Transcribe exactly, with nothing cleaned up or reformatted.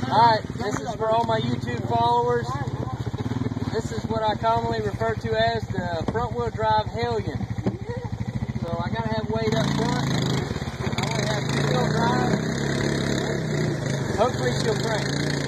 Alright, this is for all my YouTube followers. This is what I commonly refer to as the front wheel drive Hellion. So I gotta have weight up front. I only have two wheel drive. Hopefully she'll crank.